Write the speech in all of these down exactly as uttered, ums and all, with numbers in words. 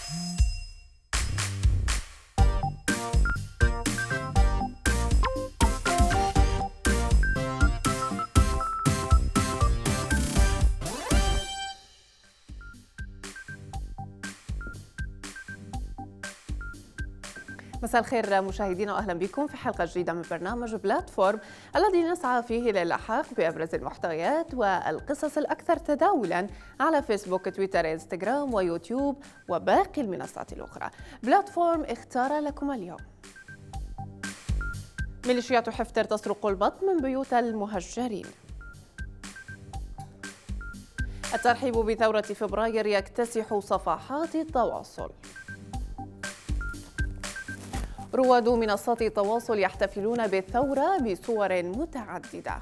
مساء الخير مشاهدينا واهلا بكم في حلقه جديده من برنامج بلاتفورم الذي نسعى فيه للحاق بابرز المحتويات والقصص الاكثر تداولا على فيسبوك، تويتر، انستغرام ويوتيوب وباقي المنصات الاخرى. بلاتفورم اختار لكم اليوم: ميليشيات حفتر تسرق البط من بيوت المهجرين. الترحيب بثوره فبراير يكتسح صفحات التواصل. رواد منصات التواصل يحتفلون بالثورة بصور متعددة.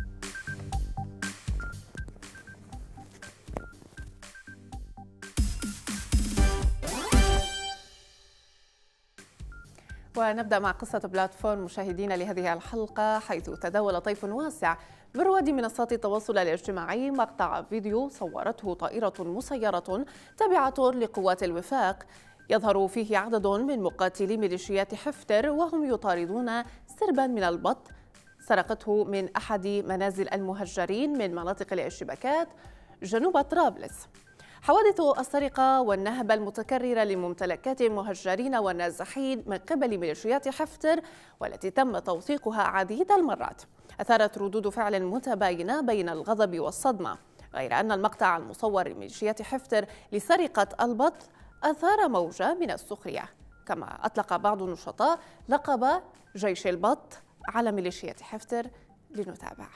ونبدأ مع قصة بلاتفورم مشاهدينا لهذه الحلقة، حيث تداول طيف واسع من رواد منصات التواصل الاجتماعي مقطع فيديو صورته طائرة مسيرة تابعة لقوات الوفاق يظهر فيه عدد من مقاتلي ميليشيات حفتر وهم يطاردون سربا من البط سرقته من أحد منازل المهجرين من مناطق الاشتباكات جنوب طرابلس. حوادث السرقة والنهب المتكررة لممتلكات المهجرين والنازحين من قبل ميليشيات حفتر والتي تم توثيقها عديد المرات أثارت ردود فعل متباينة بين الغضب والصدمة، غير أن المقطع المصور لميليشيات حفتر لسرقة البط أثار موجة من السخرية، كما أطلق بعض النشطاء لقب جيش البط على ميليشيات حفتر. لنتابع.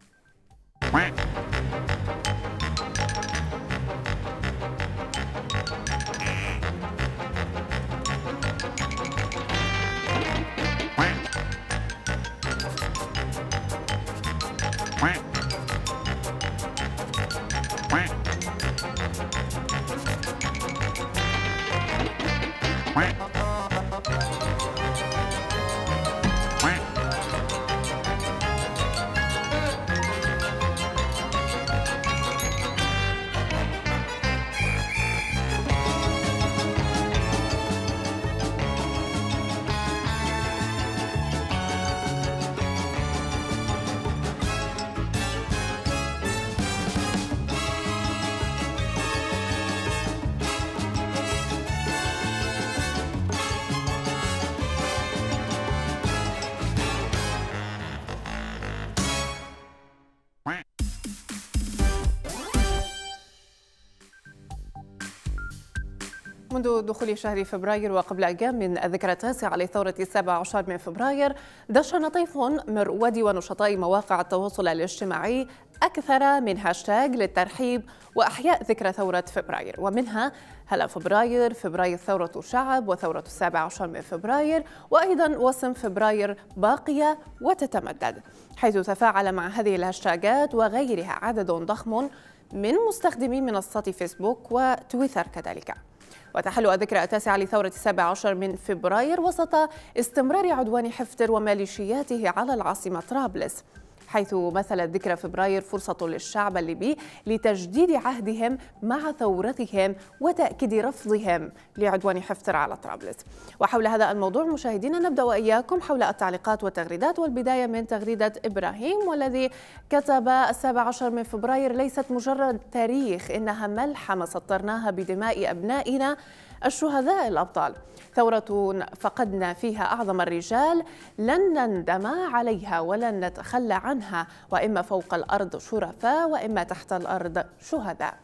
منذ دخول شهر فبراير وقبل أيام من الذكرى التاسعة لثورة السابع عشر من فبراير، دشن طيف من رواد ونشطاء مواقع التواصل الاجتماعي أكثر من هاشتاج للترحيب وأحياء ذكرى ثورة فبراير، ومنها هلا فبراير، فبراير ثورة شعب، وثورة السابع عشر من فبراير، وأيضا وسم فبراير باقية وتتمدد، حيث تفاعل مع هذه الهاشتاجات وغيرها عدد ضخم من مستخدمي منصات فيسبوك وتويتر كذلك. وتحل الذكرى التاسعة لثورة السابع عشر من فبراير وسط استمرار عدوان حفتر وميليشياته على العاصمة طرابلس، حيث مثلت ذكرى فبراير فرصة للشعب الليبي لتجديد عهدهم مع ثورتهم وتأكيد رفضهم لعدوان حفتر على طرابلس. وحول هذا الموضوع مشاهدينا نبدأ وإياكم حول التعليقات والتغريدات، والبداية من تغريدة إبراهيم والذي كتب: السابع عشر من فبراير ليست مجرد تاريخ، إنها ملحمة سطرناها بدماء أبنائنا الشهداء الأبطال، ثورة فقدنا فيها أعظم الرجال لن نندم عليها ولن نتخلى عنها، وإما فوق الأرض شرفاء وإما تحت الأرض شهداء.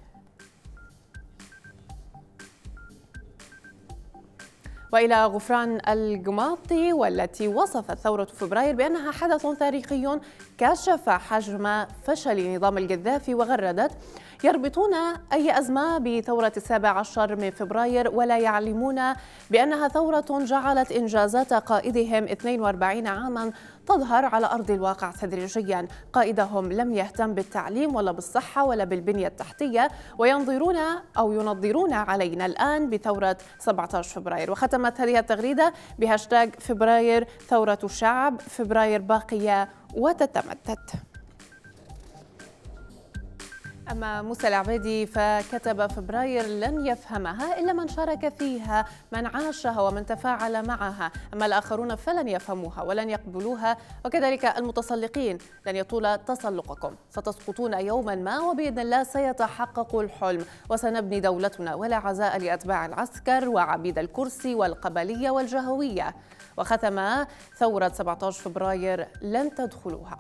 وإلى غفران القماطي والتي وصفت ثورة فبراير بأنها حدث تاريخي كشف حجم فشل نظام القذافي، وغردت: يربطون أي أزمة بثورة السابع عشر من فبراير ولا يعلمون بأنها ثورة جعلت إنجازات قائدهم اثنين وأربعين عاما تظهر على أرض الواقع تدريجيا. قائدهم لم يهتم بالتعليم ولا بالصحة ولا بالبنية التحتية، وينظرون أو ينظرون علينا الآن بثورة سبعة عشر فبراير. وختمت هذه التغريدة بهاشتاج فبراير ثورة الشعب، فبراير باقية وتتمدد. أما موسى العبيدي فكتب: فبراير لن يفهمها إلا من شارك فيها، من عاشها ومن تفاعل معها، أما الآخرون فلن يفهموها ولن يقبلوها، وكذلك المتسلقين لن يطول تسلقكم، ستسقطون يوما ما وبإذن الله سيتحقق الحلم، وسنبني دولتنا ولا عزاء لأتباع العسكر وعبيد الكرسي والقبلية والجهوية. وختم: ثورة سبعة عشر فبراير لن تدخلوها.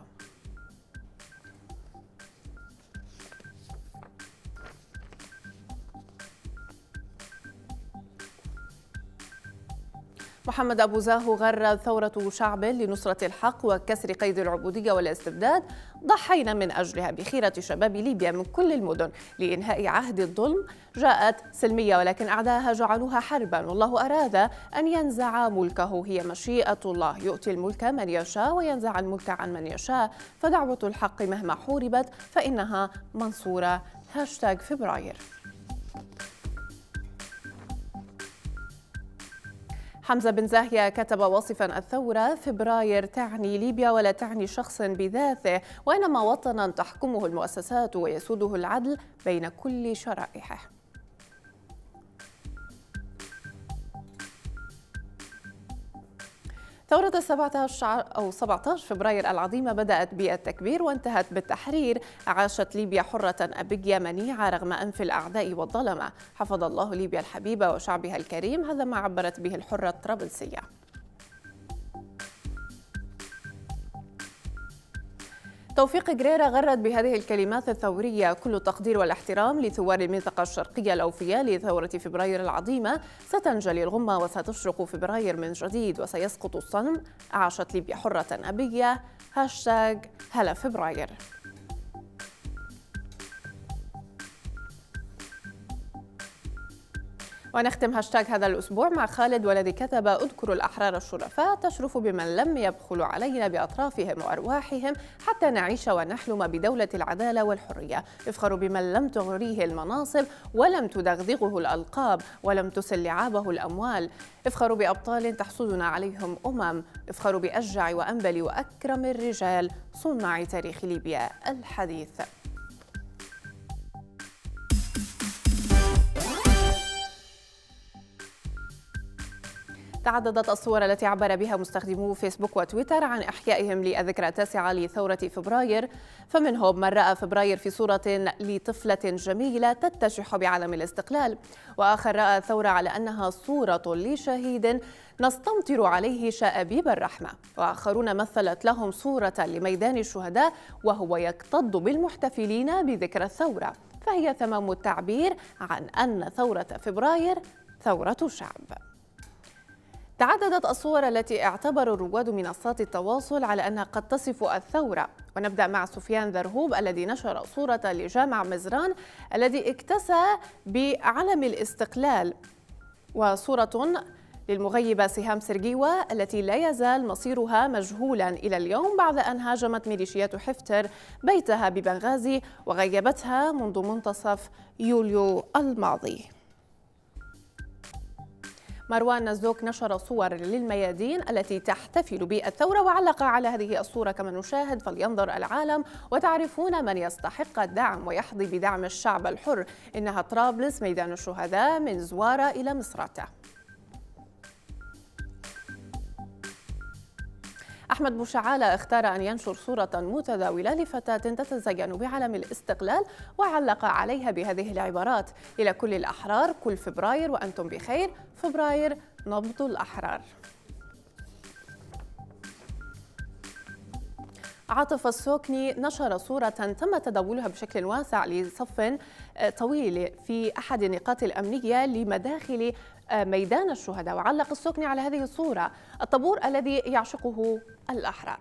محمد أبو زاهو غرد: ثورة شعب لنصرة الحق وكسر قيد العبودية والاستبداد، ضحينا من أجلها بخيرة شباب ليبيا من كل المدن لإنهاء عهد الظلم، جاءت سلمية ولكن أعداءها جعلوها حربا، والله أراد أن ينزع ملكه، هي مشيئة الله، يؤتي الملك من يشاء وينزع الملك عن من يشاء، فدعوة الحق مهما حوربت فإنها منصورة. هاشتاج فبراير. حمزة بن زاهية كتب واصفا الثورة: فبراير تعني ليبيا ولا تعني شخص بذاته، وإنما وطنا تحكمه المؤسسات ويسوده العدل بين كل شرائحه. ثورة السبعة عشر أو سبعة عشر فبراير العظيمة بدأت بالتكبير وانتهت بالتحرير. عاشت ليبيا حرة أبية منيعة رغم أنف الأعداء والظلمة. حفظ الله ليبيا الحبيبة وشعبها الكريم، هذا ما عبرت به الحرة الطرابلسية. توفيق قريرة غرد بهذه الكلمات الثورية: كل التقدير والاحترام لثوار المنطقة الشرقية الأوفياء لثورة فبراير العظيمة، ستنجلي الغمة وستشرق فبراير من جديد وسيسقط الصنم. عاشت ليبيا حرة أبية. هاشتاج هلا فبراير. ونختم هاشتاج هذا الأسبوع مع خالد والذي كتب: اذكروا الأحرار الشرفاء تشرف بمن لم يبخلوا علينا بأطرافهم وأرواحهم حتى نعيش ونحلم بدولة العدالة والحرية. افخروا بمن لم تغريه المناصب ولم تدغدغه الألقاب ولم تسل لعابه الأموال. افخروا بأبطال تحصدنا عليهم أمم. افخروا بأشجع وأنبل وأكرم الرجال صناع تاريخ ليبيا الحديث. تعددت الصور التي عبر بها مستخدمو فيسبوك وتويتر عن إحيائهم للذكرى التاسعة لثورة فبراير، فمنهم من رأى فبراير في صورة لطفلة جميلة تتشح بعلم الاستقلال، وآخر رأى الثورة على أنها صورة لشهيد نستمطر عليه شآبيب الرحمة، وآخرون مثلت لهم صورة لميدان الشهداء وهو يكتظ بالمحتفلين بذكرى الثورة، فهي تمام التعبير عن أن ثورة فبراير ثورة شعب. تعددت الصور التي اعتبر رواد منصات التواصل على أنها قد تصف الثورة، ونبدأ مع سفيان ذرهوب الذي نشر صورة لجامع مزران الذي اكتسى بعلم الاستقلال، وصورة للمغيبة سهام سرجيوة التي لا يزال مصيرها مجهولا إلى اليوم بعد أن هاجمت ميليشيات حفتر بيتها ببنغازي وغيبتها منذ منتصف يوليو الماضي. مروان نزوك نشر صور للميادين التي تحتفل بالثورة وعلق على هذه الصورة كما نشاهد: فلينظر العالم وتعرفون من يستحق الدعم ويحظي بدعم الشعب الحر، إنها طرابلس ميدان الشهداء من زوارة إلى مصراتة. أحمد بوشعالة اختار أن ينشر صورة متداولة لفتاة تتزين بعلم الاستقلال وعلق عليها بهذه العبارات: إلى كل الأحرار كل فبراير وأنتم بخير، فبراير نبض الأحرار. عاطف السوكني نشر صورة تم تداولها بشكل واسع لصف طويل في أحد النقاط الأمنية لمداخل ميدان الشهداء، وعلق السوكني على هذه الصورة: الطابور الذي يعشقه الأحرار.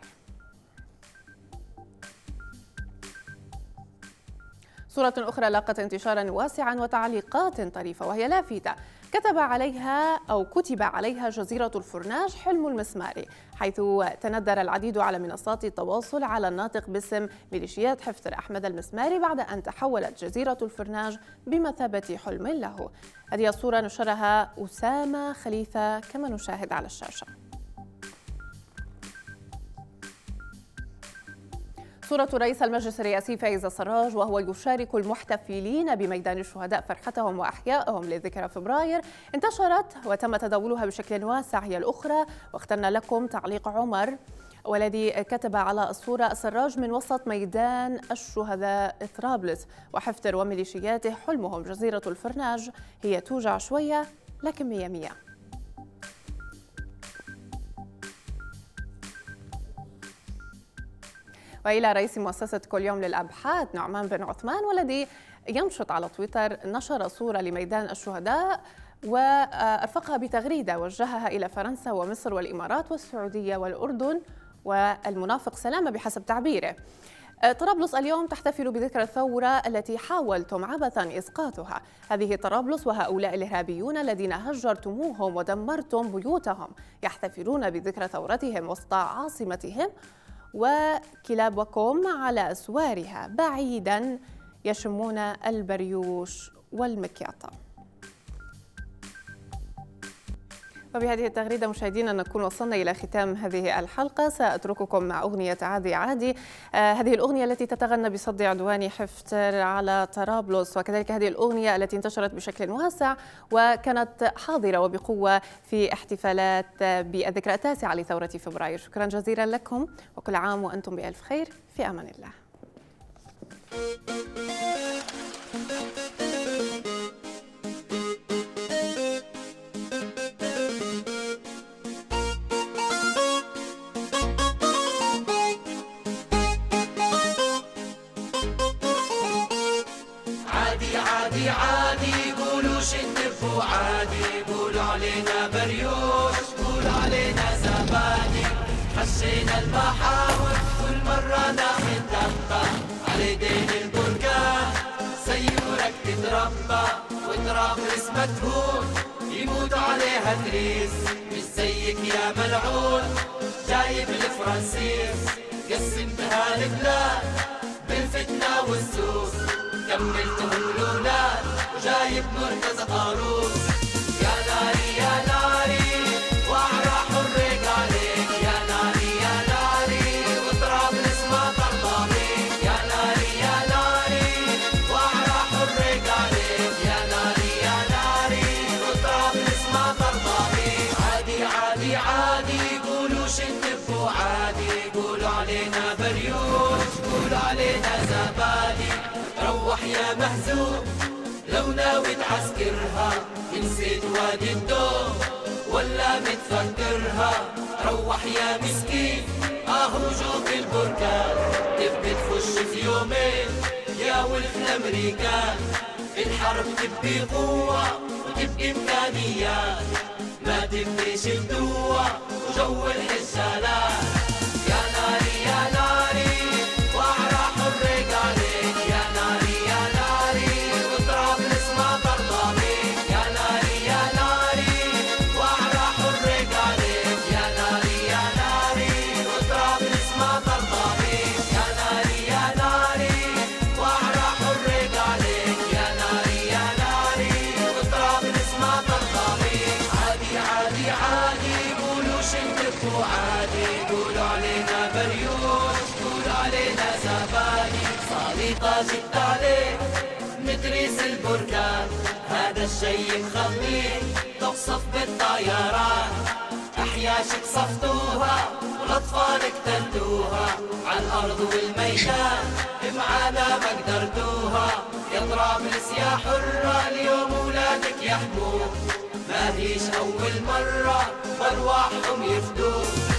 صورة أخرى لاقت انتشارا واسعا وتعليقات طريفة وهي لافتة كتب عليها أو كتب عليها جزيرة الفرناج حلم المسماري، حيث تندر العديد على منصات التواصل على الناطق باسم ميليشيات حفتر أحمد المسماري بعد أن تحولت جزيرة الفرناج بمثابة حلم له. هذه الصورة نشرها أسامة خليفة كما نشاهد على الشاشة. صورة رئيس المجلس الرئاسي فايز السراج وهو يشارك المحتفلين بميدان الشهداء فرحتهم وأحيائهم لذكرى فبراير انتشرت وتم تداولها بشكل واسع هي الأخرى، واخترنا لكم تعليق عمر والذي كتب على الصورة: السراج من وسط ميدان الشهداء طرابلس، وحفتر وميليشياته حلمهم جزيرة الفرناج، هي توجع شوية لكن مية مية. وإلى رئيس مؤسسة كل يوم للأبحاث نعمان بن عثمان والذي ينشط على تويتر نشر صورة لميدان الشهداء وأرفقها بتغريدة وجهها إلى فرنسا ومصر والإمارات والسعودية والأردن والمنافق سلامة بحسب تعبيره. طرابلس اليوم تحتفل بذكرى الثورة التي حاولتم عبثا إسقاطها. هذه طرابلس وهؤلاء الإرهابيون الذين هجرتموهم ودمرتم بيوتهم يحتفلون بذكرى ثورتهم وسط عاصمتهم وكلابكم على أسوارها بعيدا يشمون البريوش والمكياطة. وبهذه التغريدة مشاهدينا نكون وصلنا إلى ختام هذه الحلقة. سأترككم مع أغنية عادي عادي، آه هذه الأغنية التي تتغنى بصد عدوان حفتر على طرابلس، وكذلك هذه الأغنية التي انتشرت بشكل واسع وكانت حاضرة وبقوة في احتفالات بالذكرى التاسعة لثورة فبراير. شكرا جزيلا لكم وكل عام وأنتم بألف خير، في أمان الله. عادي عادي قولوا شدفوا عادي، قولوا علينا بريوش، قولوا علينا زبادي، حشينا المحاور كل مرة ناخد دبة على دين البركان، سيورك تتربى وطرابلس مدهون يموت عليها تريس، مش زيك يا ملعون جايب الفرنسيس، قسمتها البلاد بالفتنة والسوس، كملتهم الأولاد وجايب مرتزى قاروس. يا ناري يا ناري وأعرى حرق عليك، يا ناري يا ناري وطرابلس ما ترضى بيك، يا ناري يا ناري وأعرى حرق عليك، يا ناري يا ناري وطرابلس ما ترضى بيك. عادي عادي عادي قولوا شدفوا عادي، قولوا علينا بريوش، قولوا علينا زبادي، روح يا مهزوم لو ناوي تعسكرها، نسيت وادي الدوم ولا متفكرها، روح يا مسكين اهو جوك البركان، تبي تخش في يومين يا ولد الامريكان، الحرب تبي قوة وتبقي امكانيات، ما تبيش الدوة وجو الحسالات. يا ناري يا ناري واعرى حرق عليك، يا ناري يا ناري وطرابلس ما ترضى بيك، يا ناري يا ناري واعرى حرق عليك، يا ناري يا ناري وطرابلس ما ترضى بيك، يا ناري يا ناري واعرى حرق عليك، يا ناري يا ناري وطرابلس ما ترضى بيك. عادي عادي عادي قولوا شدفوا عادي، قولوا علينا بريوش، قولوا علينا زبادي، صليطة جبت عليك مدريس البركان، هذا الشي مخليك تقصف بالطيران، أحياشك صفتوها والأطفال قتلتوها، على الأرض والميدان معانا ما قدرتوها، يا طرابلس يا حرة اليوم ولادك يحموك، ما هيش أول مرة بأرواحهم يفدوك.